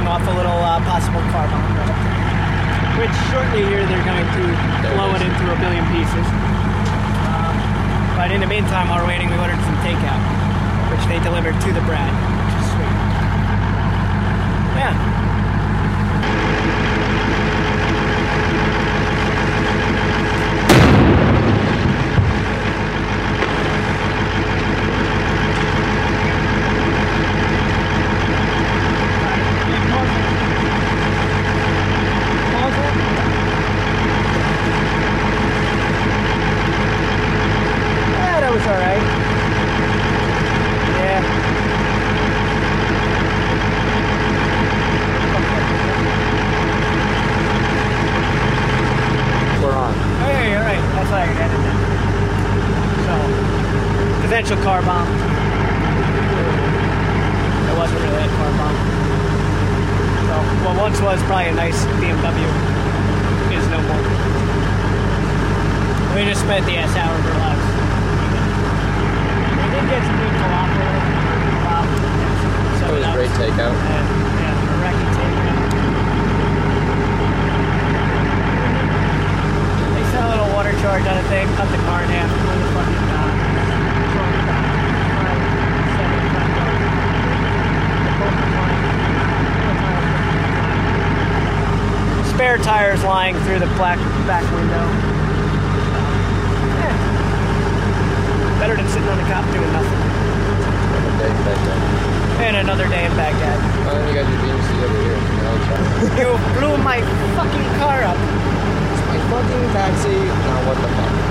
setting off a little possible car bomb. Which shortly here they're going to blow it into a billion pieces. But in the meantime, while we're waiting, we ordered some takeout, which they delivered to the Brad, which is sweet. Yeah. Potential car bomb. It wasn't really a car bomb. So, what once was probably a nice BMW is no more. We just spent the S hour of our lives. We did get some good falafel. It was great takeout. Yeah, a wrecking takeout. They sent a little water charge on a thing, cut the car in half, blew the fucking spare tires lying through the black back window. Yeah. Better than sitting on the cop doing nothing. Another day in Baghdad. And another day in Baghdad. Why don't you got your BMC over here? You blew my fucking car up. It's my fucking taxi. Now what the fuck?